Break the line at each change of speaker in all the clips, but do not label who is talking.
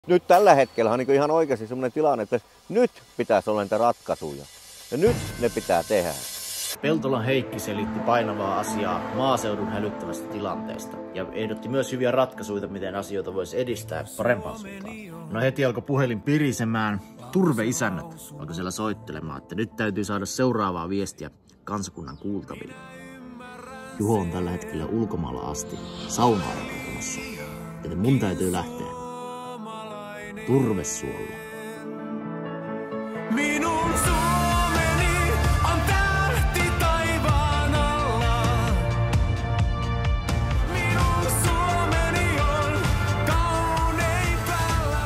Nyt tällä hetkellä on niin ihan oikeasti sellainen tilanne, että nyt pitäisi olla niitä ratkaisuja. Ja nyt ne pitää tehdä.
Peltolan Heikki selitti painavaa asiaa maaseudun hälyttävästä tilanteesta ja ehdotti myös hyviä ratkaisuja, miten asioita voisi edistää parempaan suuntaan. No heti alkoi puhelin pirisemään. Turveisännät alkoi siellä soittelemaan, että nyt täytyy saada seuraavaa viestiä kansakunnan kuultaville. Juho on tällä hetkellä ulkomailla asti saunaa rakentamassa, joten mun täytyy lähteä turvesuolla.
Minun Suomeni on tähti taivaan alla. Minun Suomeni on kaunein tällä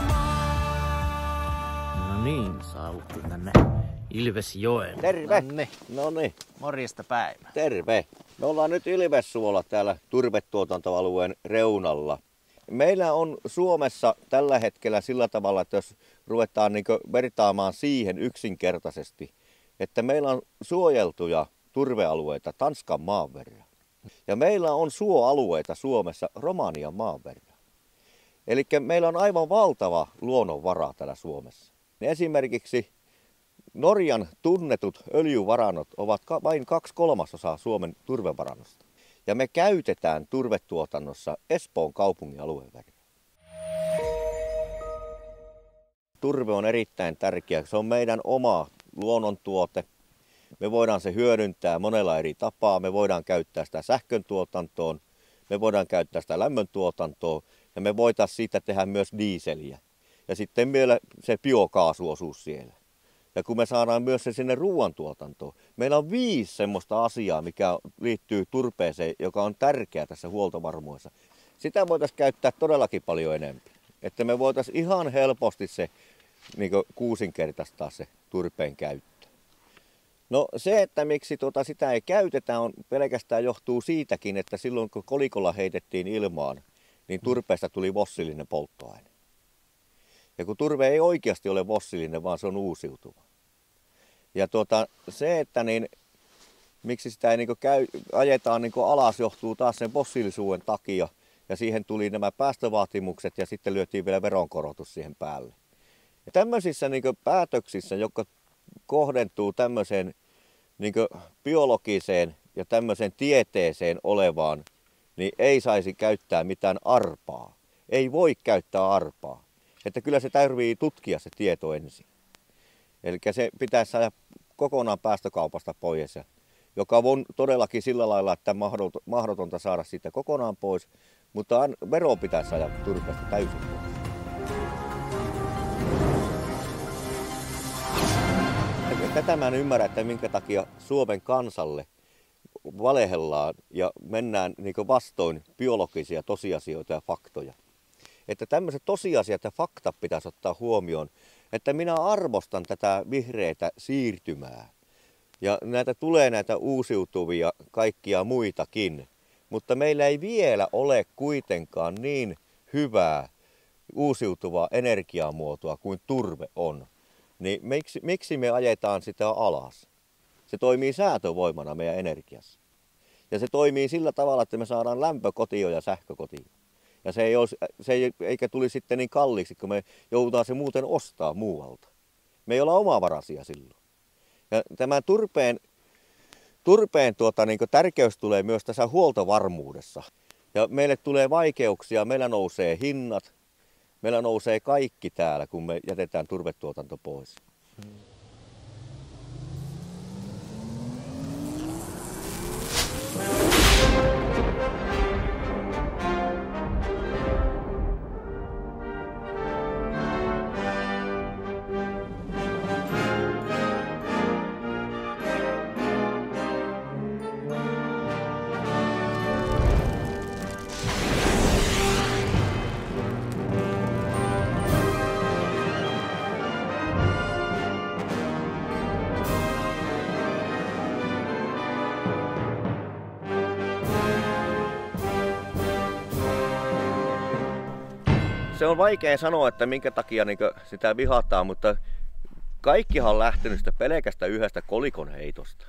maa.
No niin, saavuttiin tänne Ilvesjoen.
Terve!
Nonne.
Noniin.
Morjesta päivää.
Terve! Me ollaan nyt Ilvessuolla täällä turvetuotantoalueen reunalla. Meillä on Suomessa tällä hetkellä sillä tavalla, että jos ruvetaan vertaamaan siihen yksinkertaisesti, että meillä on suojeltuja turvealueita Tanskan maan verran. Ja meillä on suoalueita Suomessa Romanian maan verran. Eli meillä on aivan valtava luonnonvara täällä Suomessa. Esimerkiksi Norjan tunnetut öljyvarannot ovat vain 2/3 Suomen turvevarannosta. Ja me käytetään turvetuotannossa Espoon kaupungin alueen verran. Turve on erittäin tärkeä. Se on meidän oma luonnontuote. Me voidaan se hyödyntää monella eri tapaa. Me voidaan käyttää sitä sähkön tuotantoon, me voidaan käyttää sitä lämmön tuotantoon ja me voitaisiin siitä tehdä myös diiseliä. Ja sitten vielä se biokaasuosuus siellä. Ja kun me saadaan myös se sinne ruoantuotantoon, meillä on 5 semmoista asiaa, mikä liittyy turpeeseen, joka on tärkeää tässä huoltovarmuudessa. Sitä voitaisiin käyttää todellakin paljon enemmän. Että me voitaisiin ihan helposti se kuusinkertaistaa se turpeen käyttö. No se, että miksi sitä ei käytetä, on pelkästään johtuu siitäkin, että silloin kun kolikolla heitettiin ilmaan, niin turpeesta tuli fossiilinen polttoaine. Ja kun turve ei oikeasti ole fossiilinen, vaan se on uusiutuva. Ja se, että miksi sitä ei ajetaan alas, johtuu taas sen fossiilisuuden takia. Ja siihen tuli nämä päästövaatimukset ja sitten lyötiin vielä veronkorotus siihen päälle. Ja tämmöisissä päätöksissä, jotka kohdentuu tämmöiseen biologiseen ja tämmöiseen tieteeseen olevaan, niin ei saisi käyttää mitään arpaa. Ei voi käyttää arpaa. Että kyllä se tarvitsee tutkia se tieto ensin. Eli se pitäisi saada kokonaan päästökaupasta pois, joka on todellakin sillä lailla, että mahdotonta saada siitä kokonaan pois, mutta vero pitäisi saada turpeesta täysin pois. Tätä mä en ymmärrä, että minkä takia Suomen kansalle valehellaan ja mennään vastoin biologisia tosiasioita ja faktoja. Että tämmöiset tosiasiat ja faktat pitäisi ottaa huomioon, että minä arvostan tätä vihreätä siirtymää. Ja tulee näitä uusiutuvia kaikkia muitakin, mutta meillä ei vielä ole kuitenkaan niin hyvää uusiutuvaa energiamuotoa kuin turve on. Niin miksi me ajetaan sitä alas? Se toimii säätövoimana meidän energiassa. Ja se toimii sillä tavalla, että me saadaan lämpö kotiin ja sähkö kotiin. Ja eikä tuli sitten niin kalliiksi, kun me joudutaan se muuten ostaa muualta. Me ei olla omavaraisia silloin. Ja tämän turpeen tärkeys tulee myös tässä huoltovarmuudessa. Ja meille tulee vaikeuksia, meillä nousee hinnat, meillä nousee kaikki täällä, kun me jätetään turvetuotanto pois. Se on vaikea sanoa, että minkä takia sitä vihataan, mutta kaikkihan on lähtenyt sitä pelkästä yhdestä kolikon heitosta.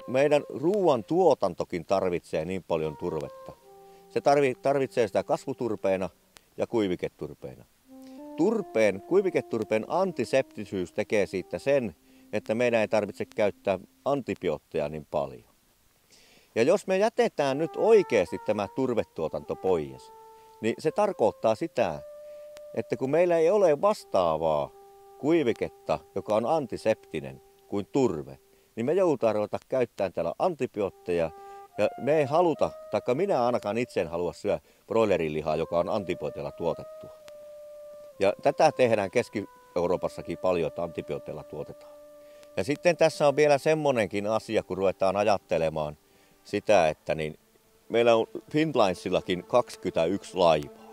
meidän ruoan tuotantokin tarvitsee niin paljon turvetta. Se tarvitsee sitä kasvuturpeena ja kuiviketurpeena. Kuiviketurpeen antiseptisyys tekee siitä sen, että meidän ei tarvitse käyttää antibiootteja niin paljon. Ja jos me jätetään nyt oikeasti tämä turvetuotanto pois, niin se tarkoittaa sitä, että kun meillä ei ole vastaavaa kuiviketta, joka on antiseptinen kuin turve, niin me joudutaan ruveta käyttämään täällä antibiootteja. Ja me ei haluta, taikka minä ainakaan itse en halua syödä broilerilihaa, joka on antibiooteilla tuotettua. Ja tätä tehdään Keski-Euroopassakin paljon, että antibiooteilla tuotetaan. Ja sitten tässä on vielä semmonenkin asia, kun ruvetaan ajattelemaan sitä, että niin meillä on Finnlinesillakin 21 laivaa.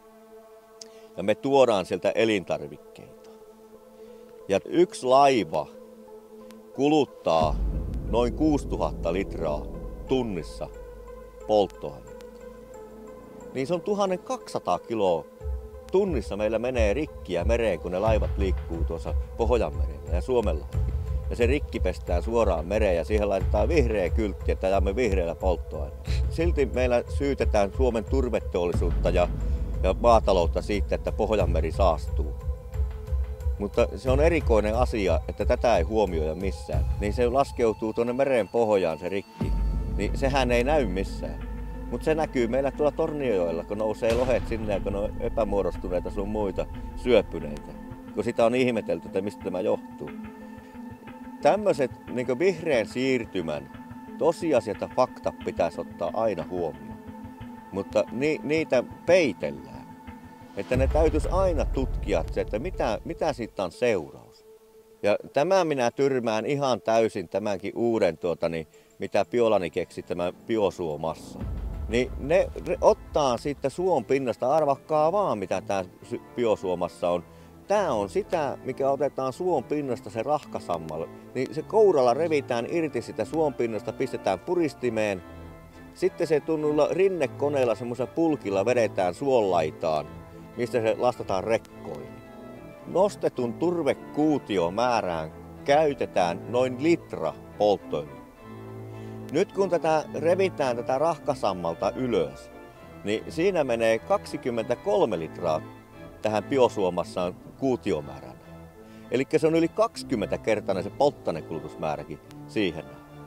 Ja me tuodaan sieltä elintarvikkeita. Ja yksi laiva kuluttaa noin 6000 litraa tunnissa polttoainetta. Niin se on 1200 kiloa tunnissa meillä menee rikkiä mereen, kun ne laivat liikkuu tuossa Pohjanmerellä ja Suomella. Ja se rikki pestään suoraan mereen ja siihen laitetaan vihreä kyltti, että ajamme vihreällä polttoaineella. Silti meillä syytetään Suomen turveteollisuutta ja maataloutta siitä, että Pohjanmeri saastuu. Mutta se on erikoinen asia, että tätä ei huomioida missään. Niin se laskeutuu tuonne meren pohjaan se rikki. Niin sehän ei näy missään. Mutta se näkyy meillä tuolla Tornionjoella, kun nousee lohet sinne ja kun on epämuodostuneita sun muita syöpyneitä. Kun sitä on ihmetelty, että mistä tämä johtuu. Tämmöiset niin vihreän siirtymän tosiasiat ja fakta pitäisi ottaa aina huomioon. Mutta niitä peitellään. Että ne täytyisi aina tutkia se, että mitä siitä on seuraus. Ja tämä minä tyrmään ihan täysin tämänkin uuden, mitä Biolani keksi, tämä biosuomassa. Niin ne ottaa siitä suon pinnasta, arvakkaa vaan mitä tämä biosuomassa on. Tämä on sitä, mikä otetaan suon pinnasta, se rahkasammal. Niin se kouralla revitään irti sitä suon pinnasta, pistetään puristimeen. Sitten se tunnulla rinnekoneella semmoisella pulkilla vedetään suonlaitaan, mistä se lastataan rekkoihin. Nostetun turvekuutiomäärään käytetään noin litra polttoöljyä. Nyt kun tätä revitään tätä rahkasammalta ylös, niin siinä menee 23 litraa tähän biosuomassaan kuutiomäärään. Eli se on yli 20-kertainen se polttoainekulutusmääräkin siihen.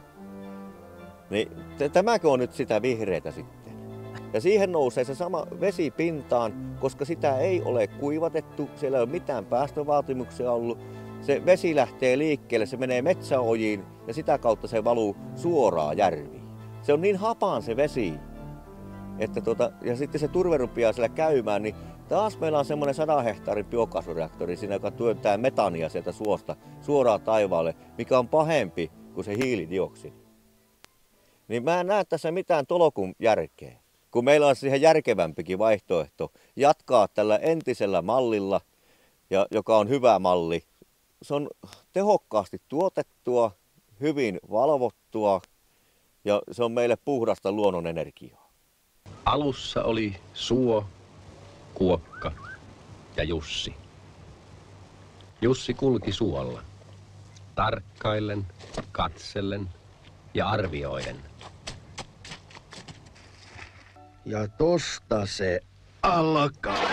Niin tämäkö on nyt sitä vihreätä sitten? Ja siihen nousee se sama vesi pintaan, koska sitä ei ole kuivatettu, siellä ei ole mitään päästövaatimuksia ollut. Se vesi lähtee liikkeelle, se menee metsäojiin ja sitä kautta se valuu suoraan järviin. Se on niin hapaan se vesi, että ja sitten se turve rupeaa siellä käymään, niin taas meillä on semmoinen 100 hehtaarin biokaasureaktori siinä, joka työntää metania sieltä suosta suoraan taivaalle, mikä on pahempi kuin se hiilidioksidi. Niin mä en näe tässä mitään tolokun järkeä, kun meillä on siihen järkevämpikin vaihtoehto jatkaa tällä entisellä mallilla, joka on hyvä malli. Se on tehokkaasti tuotettua, hyvin valvottua ja se on meille puhdasta luonnonenergiaa.
Alussa oli Suo, Kuokka ja Jussi. Jussi kulki suolla, tarkkaillen, katsellen ja arvioiden.
Ja tosta se alkaa.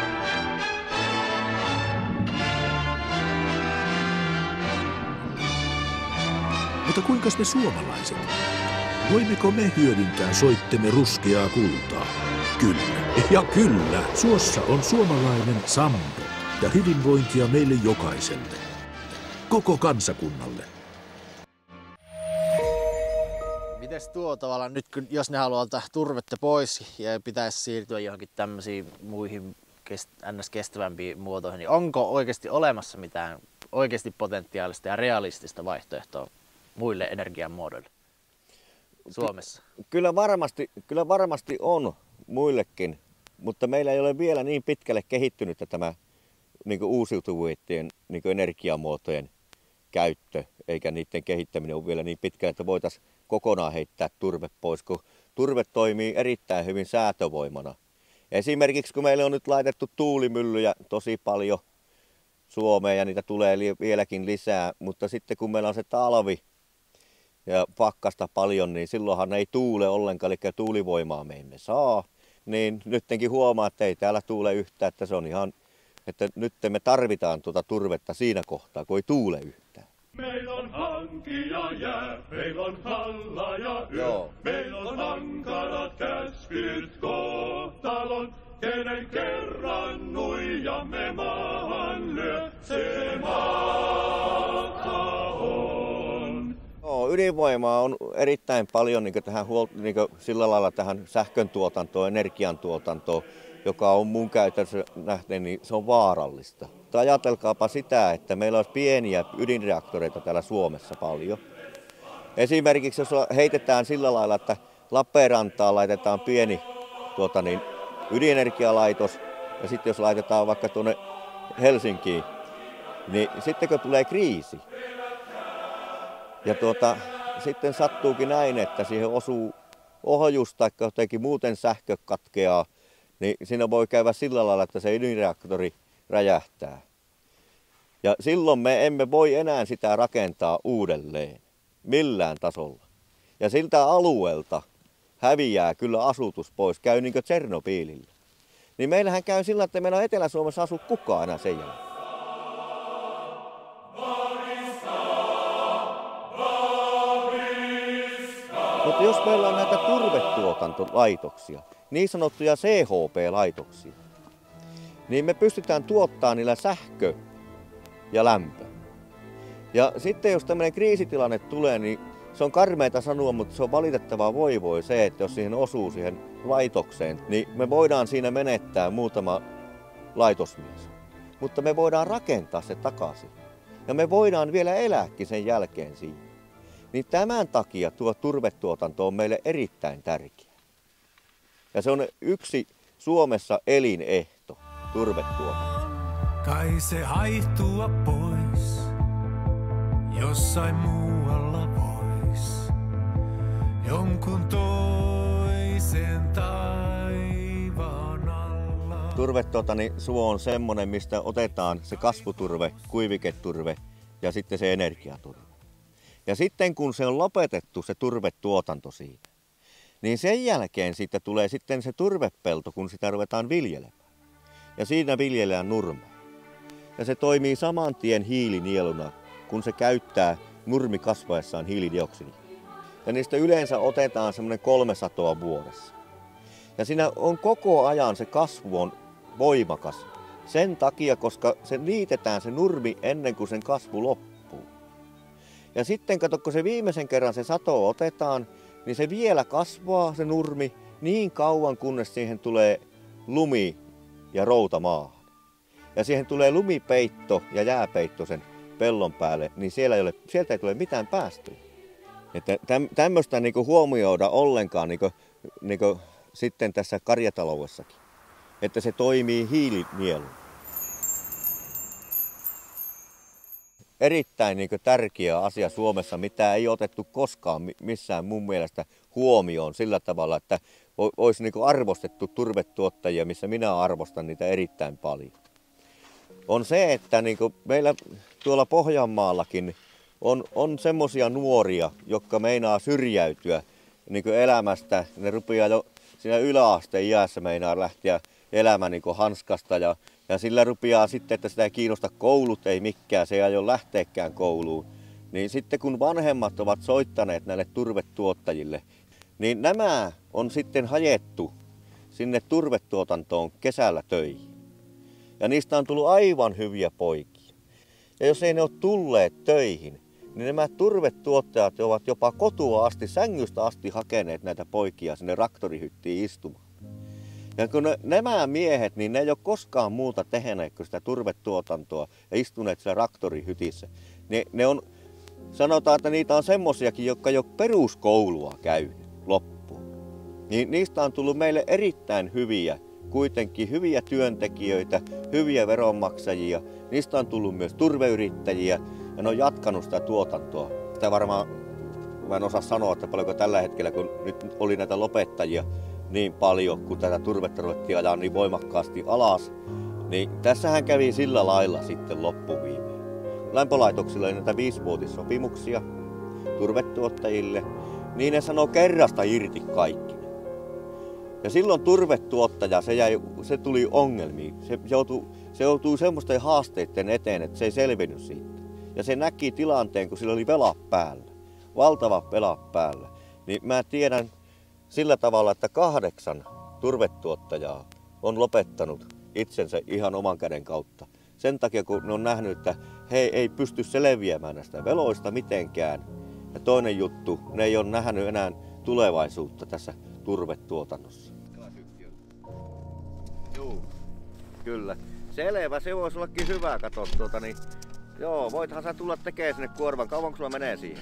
Mutta kuinkas me suomalaiset? Voimmeko me hyödyntää soittemme ruskeaa kultaa? Kyllä. Ja kyllä, suossa on suomalainen sampo ja hyvinvointia meille jokaiselle. Koko kansakunnalle.
Mites tavallaan nyt, jos ne haluaa ottaa turvetta pois ja pitäisi siirtyä johonkin tämmöisiin muihin ns-kestävämpiin muotoihin, niin onko oikeasti olemassa mitään oikeasti potentiaalista ja realistista vaihtoehtoa muille energiamuodoille Suomessa? Kyllä varmasti on muillekin, mutta meillä ei ole vielä niin pitkälle kehittynyt tämä uusiutuvien energiamuotojen käyttö, eikä niiden kehittäminen ole vielä niin pitkälle, että voitaisiin kokonaan heittää turve pois, kun turve toimii erittäin hyvin säätövoimana. Esimerkiksi kun meillä on nyt laitettu tuulimyllyjä tosi paljon Suomeen ja niitä tulee vieläkin lisää, mutta sitten kun meillä on se talvi
ja pakkasta paljon, niin silloinhan ei tuule ollenkaan, eli tuulivoimaa me emme saa. Niin nyttenkin huomaa, että ei täällä tuule yhtään, että se on ihan, että nyt me tarvitaan tuota turvetta siinä kohtaa, kun ei tuule yhtään.
Meillä on hanki ja jää, meillä on halla ja yö.
Joo.
Meillä on ankarat käskyt kohtalon, kenen kerran nuijamme maahan lyö, se maata on.
Joo, ydinvoimaa on erittäin paljon tähän sillä lailla tähän sähkön tuotantoon, energiantuotantoon, joka on mun käytössä nähden, niin se on vaarallista. Mutta ajatelkaapa sitä, että meillä olisi pieniä ydinreaktoreita täällä Suomessa paljon. Esimerkiksi jos heitetään sillä lailla, että Lappeenrantaan laitetaan pieni ydinenergialaitos, ja sitten jos laitetaan vaikka tuonne Helsinkiin, niin sitten kun tulee kriisi, ja sitten sattuukin näin, että siihen osuu ohjus tai jotenkin muuten sähkö katkeaa, niin siinä voi käydä sillä lailla, että se ydinreaktori räjähtää. Ja silloin me emme voi enää sitä rakentaa uudelleen millään tasolla. Ja siltä alueelta häviää kyllä asutus pois, käy niin kuin Tšernobylillä. Niin meillähän käy sillä, että meillä on Etelä-Suomessa asu kukaan enää sen jälkeen. Mutta jos meillä on näitä turvetuotantolaitoksia, niin sanottuja CHP-laitoksia, niin me pystytään tuottamaan niillä sähkö ja lämpö. Ja sitten jos tämmöinen kriisitilanne tulee, niin se on karmeita sanoa, mutta se on valitettavaa voi se, että jos siihen osuu siihen laitokseen, niin me voidaan siinä menettää muutama laitosmies. Mutta me voidaan rakentaa se takaisin. Ja me voidaan vielä elääkin sen jälkeen siinä. Niin tämän takia tuo turvetuotanto on meille erittäin tärkeä. Ja se on yksi Suomessa elinehto, turvetuotanto.
Kai se haihtua pois, jossain muualla vois, jonkun toisen taivaan alla.
Suo on semmoinen, mistä otetaan se kasvuturve, kuiviketurve ja sitten se energiaturve. Ja sitten kun se on lopetettu se turvetuotanto siitä, niin sen jälkeen siitä tulee sitten se turvepelto, kun sitä ruvetaan viljelemään. Ja siinä viljellään nurmea. Ja se toimii saman tien hiilinieluna, kun se käyttää nurmi kasvaessaan hiilidioksidia. Ja niistä yleensä otetaan semmoinen 300 vuodessa. Ja siinä on koko ajan se kasvu on voimakas. Sen takia, koska se niitetään se nurmi ennen kuin sen kasvu loppuu. Ja sitten kato, kun se viimeisen kerran se sato otetaan, niin se vielä kasvaa se nurmi niin kauan, kunnes siihen tulee lumi ja routa maahan. Ja siihen tulee lumipeitto ja jääpeitto sen pellon päälle, niin sieltä ei tule mitään päästöjä. Että tämmöistä niinku huomioida ollenkaan niinku sitten tässä karjataloudessakin, että se toimii hiilinieluna. Erittäin tärkeä asia Suomessa, mitä ei otettu koskaan missään mun mielestä huomioon sillä tavalla, että olisi arvostettu turvetuottajia, missä minä arvostan niitä erittäin paljon. On se, että meillä tuolla Pohjanmaallakin on semmoisia nuoria, jotka meinaa syrjäytyä elämästä. Ne rupeaa jo siinä yläasteen iässä meinaa lähteä elämä hanskasta ja sillä rupeaa sitten, että sitä ei kiinnosta koulut, ei mikään, se ei aio lähteekään kouluun. Niin sitten kun vanhemmat ovat soittaneet näille turvetuottajille, niin nämä on sitten hajettu sinne turvetuotantoon kesällä töihin. Ja niistä on tullut aivan hyviä poikia. Ja jos ei ne ole tulleet töihin, niin nämä turvetuottajat ovat jopa kotua asti, sängystä asti hakeneet näitä poikia sinne traktorihyttiin istumaan. Ja kun nämä miehet, niin ne ei ole koskaan muuta tehneet kuin sitä turvetuotantoa ja istuneet siellä traktorihytissä. Ne on, sanotaan, että niitä on semmosiakin, jotka ei ole peruskoulua käynyt loppuun. Niin niistä on tullut meille erittäin hyviä, kuitenkin hyviä työntekijöitä, hyviä veronmaksajia. Niistä on tullut myös turveyrittäjiä ja ne on jatkanut sitä tuotantoa. Sitä varmaan, mä en osaa sanoa, että paljonko tällä hetkellä, kun nyt oli näitä lopettajia niin paljon, kun tätä turvetta ruvettiin ajaa niin voimakkaasti alas, niin tässähän kävi sillä lailla sitten loppuviimeen. Lämpölaitoksilla oli näitä 5-vuotissopimuksia turvetuottajille, niin ne sanoo kerrasta irti kaikki. Ja silloin turvetuottaja, se tuli ongelmiin. Se joutui semmoisten haasteiden eteen, että se ei selvinnyt siitä. Ja se näki tilanteen, kun sillä oli velat päällä. Valtavat velat päällä. Niin mä tiedän sillä tavalla, että 8 turvetuottajaa on lopettanut itsensä ihan oman käden kautta. Sen takia, kun ne on nähnyt, että he ei pysty selviämään näistä veloista mitenkään. Ja toinen juttu, ne ei ole nähnyt enää tulevaisuutta tässä turvetuotannossa. Joo, kyllä. Selvä, se voisi ollakin hyvä, kato niin. Joo, voithan sä tulla tekemään sinne kuorman. Kauanko sulla menee siihen?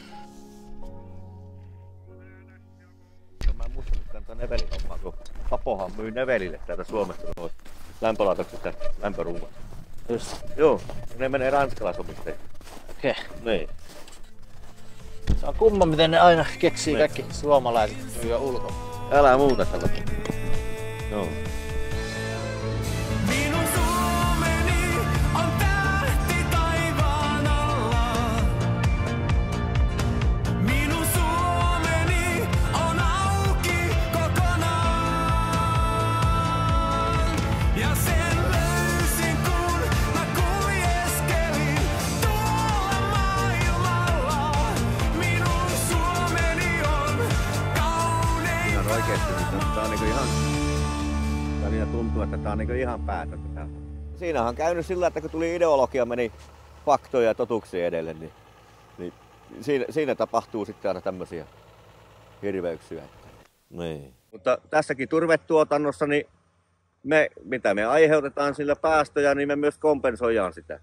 Mä en muista nyt tämän Nevelin hommaa, kun Papohan myy Nevelille täältä Suomesta noin lämpölaitoksesta lämpöruumat.
Just.
Joo, ne menee ranskalaisomisteen.
Okei.
Niin.
Se on kumma, miten ne aina keksii kaikki suomalaiset myyä ulkoa.
Älä muuta sellaista. Joo.
Minun Suomeni on tähti taivaan alla. Minun Suomeni on auki kokonaan. Ja sen löysin, kun mä kuljeskelin tuolla maailmalla. Minun Suomeni on kaunein.
Ihan oikeesti, tää on niinku ihan... Välillä tuntuu, että tää on niinku ihan päätöntä. Siinähän on käynyt sillä, että kun tuli ideologia, meni faktoja ja totuuksia edelle, niin siinä tapahtuu sitten aina tämmösiä hirveyksiä. Niin. Mutta tässäkin turvetuotannossa, niin mitä me aiheutetaan sillä päästöjä, niin me myös kompensoidaan sitä.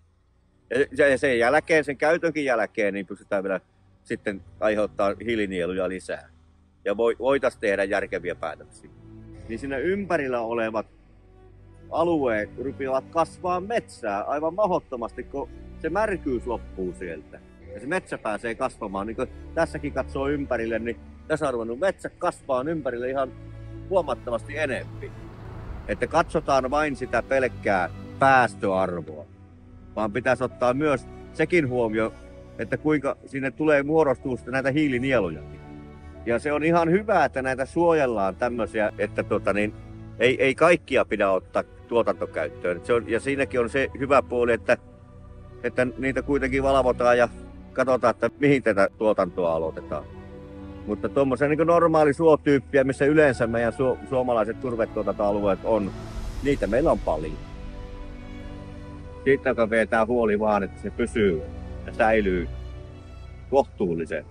Ja sen jälkeen, sen käytönkin jälkeen, niin pystytään vielä sitten aiheuttaa hiilinieluja lisää. Ja voitaisiin tehdä järkeviä päätöksiä. Niin siinä ympärillä olevat alueet rupeavat kasvaa metsää aivan mahdottomasti, kun se märkyys loppuu sieltä. Ja se metsä pääsee kasvamaan. Niin kun tässäkin katsoo ympärille, niin tässä on ruvennut metsä kasvaa ympärille ihan huomattavasti enemmän. Että katsotaan vain sitä pelkkää päästöarvoa, vaan pitäisi ottaa myös sekin huomio, että kuinka sinne tulee muodostua näitä hiilinieluja. Ja se on ihan hyvä, että näitä suojellaan tämmöisiä, että ei kaikkia pidä ottaa tuotantokäyttöön. Ja siinäkin on se hyvä puoli, että niitä kuitenkin valvotaan ja katsotaan, että mihin tätä tuotantoa aloitetaan. Mutta tuommoisia niin normaali suotyyppiä, missä yleensä meidän suomalaiset turvetuotantoalueet on, niitä meillä on paljon. Siitä, joka vetää huoli vaan, että se pysyy ja säilyy kohtuullisen.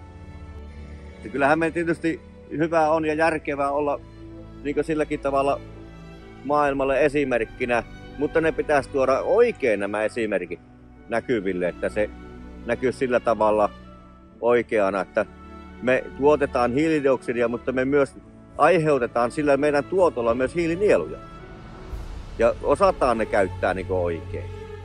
Ja kyllähän meidän tietysti hyvä on ja järkevää olla niin silläkin tavalla maailmalle esimerkkinä, mutta ne pitäisi tuoda oikein nämä esimerkit näkyville, että se näkyy sillä tavalla oikeana, että me tuotetaan hiilidioksidia, mutta me myös aiheutetaan sillä meidän tuotolla myös hiilinieluja. Ja osataan ne käyttää niin oikein.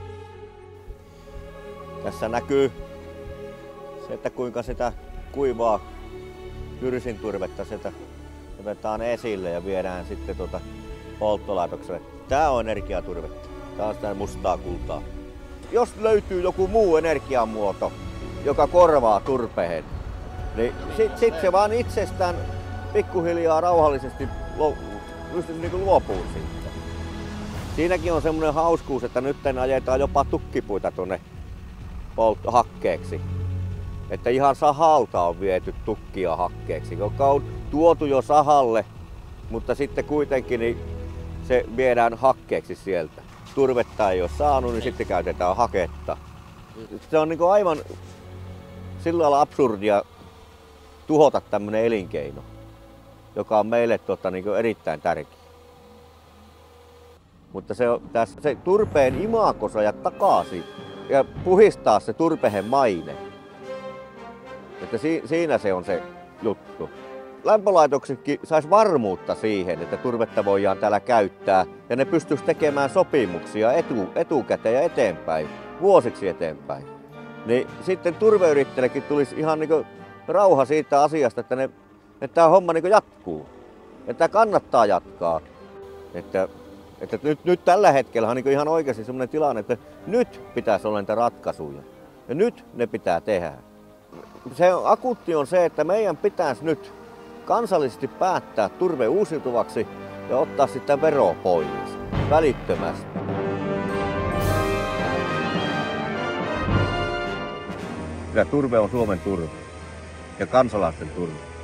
Tässä näkyy se, että kuinka sitä kuivaa kyrsinturvetta sieltä otetaan esille ja viedään sitten polttolaitokselle. Tää on energiaturvetta. Tää on sitä mustaa kultaa. Jos löytyy joku muu energiamuoto, joka korvaa turpeen, niin sit se vaan itsestään pikkuhiljaa rauhallisesti luopuu siitä. Siinäkin on semmoinen hauskuus, että nyt ajetaan jopa tukkipuita tuonne hakkeeksi. Että ihan sahalta on viety tukkia hakkeeksi, joka on tuotu jo sahalle, mutta sitten kuitenkin niin se viedään hakkeeksi sieltä. Turvetta ei ole saanut, niin sitten käytetään haketta. Se on niin aivan sillä lailla absurdia tuhota tämmöinen elinkeino, joka on meille niin erittäin tärkeä. Mutta se turpeen imago saada takaisin ja puhistaa se turpeen maine. Että siinä se on se juttu. Lämpölaitoksetkin sais varmuutta siihen, että turvetta voidaan täällä käyttää ja ne pystyisi tekemään sopimuksia etukäteen ja eteenpäin, vuosiksi eteenpäin. Niin sitten turveyrittäjillekin tulisi ihan niin rauha siitä asiasta, että tämä homma niin jatkuu. Että kannattaa jatkaa. Että nyt tällä hetkellä on niin ihan oikeasti sellainen tilanne, että nyt pitäisi olla niitä ratkaisuja. Ja nyt ne pitää tehdä. se akuutti on se, että meidän pitäisi nyt kansallisesti päättää turve uusiutuvaksi ja ottaa sitä veroa pois välittömästi. Kyllä turve on Suomen turve ja kansalaisten turve.